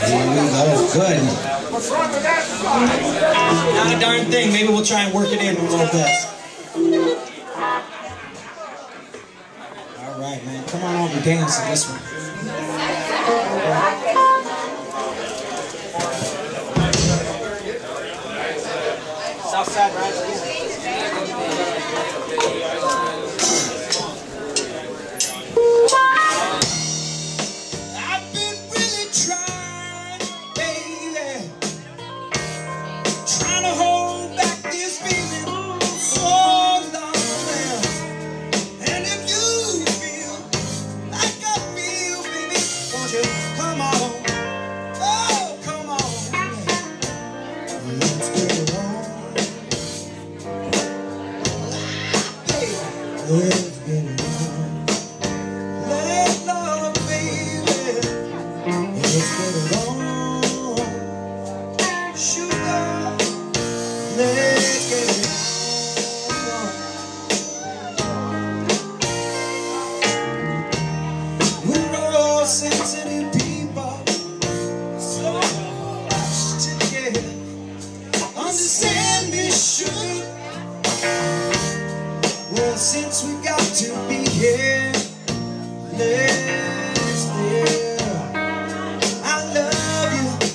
Good. Not a darn thing. Maybe we'll try and work it in a little bit. All right, man. Come on over and dance to this one. Southside Rise. Let's get it on. Let love, baby. Let's get it on. Sugar. Let's get it on. We're all sensitive people, so much to get. Understand me, sugar. Well, since we got to be here, let's live. I love you.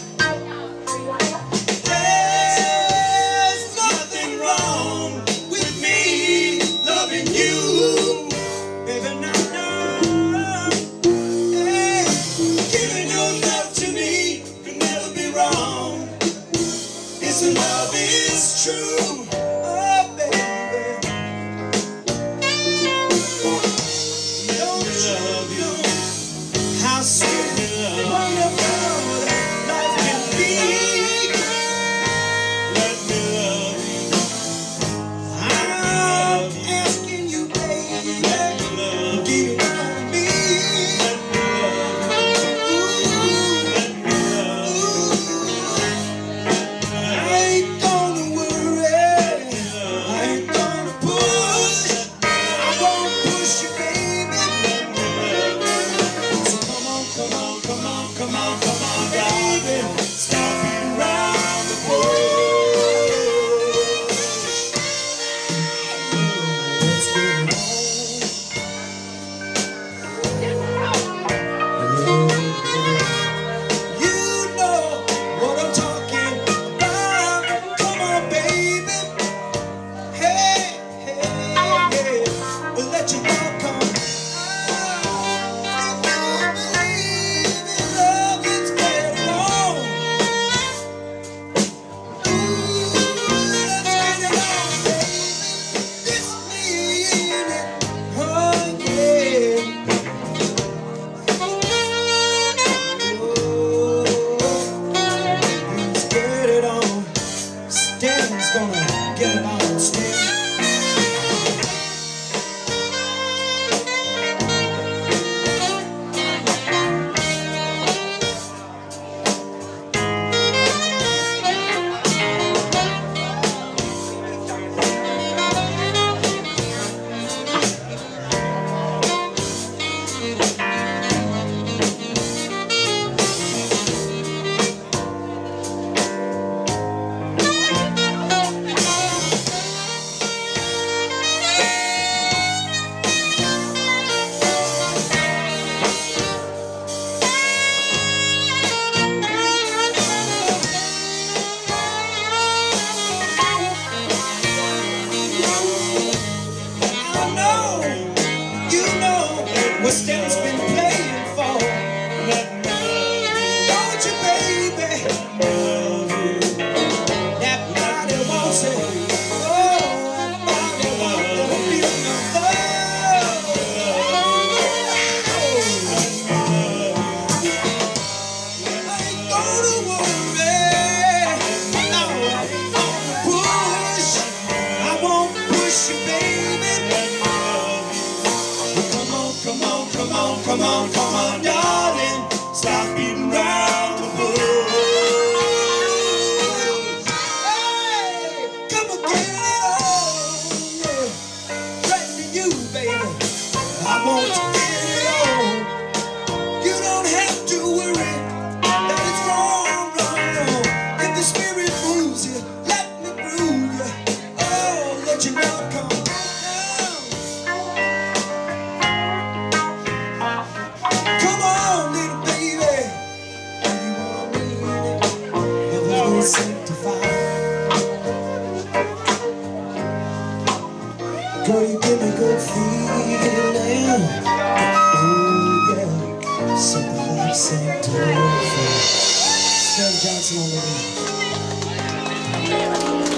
There's nothing wrong with me loving you, baby. No. Hey, giving your love to me can never be wrong. This love is true. Come on, darling, stop beating round the bush. Hey, come on, get it on, yeah. Right to you, baby. I want to get it on. You don't have to worry that it's wrong. girl, come on down. Come on, little baby. Do you want me? Heaven's been sanctified. Girl, you give me good feeling. Oh yeah, something like sanctified. Johnson on the beat.